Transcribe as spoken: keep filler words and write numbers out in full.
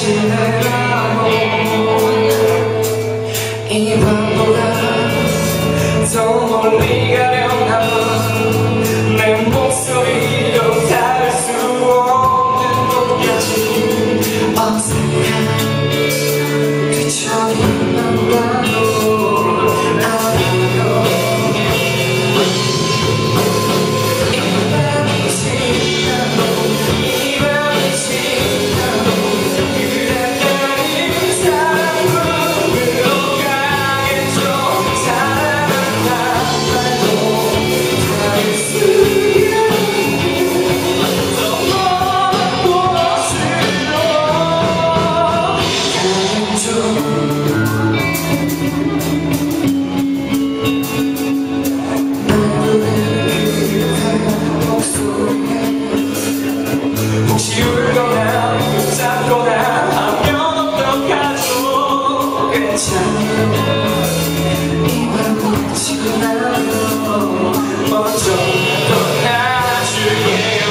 지내라고 이 밤보다 더 멀리 가려나 내 목소리도 닿을 수 없는 곳까지 어색한 그 처음 만남도 아니고 이 밤이 지나도 이 밤이 지나도 그대 따윈 사랑으로 가겠죠. 사랑한다 말도 닿을 수야 더 무엇으로 가겠죠. 혹시 울거나 잡거나 하면 어떡하죠. 괜찮아요. 이밤 지고 나도 먼저 떠나줄게요.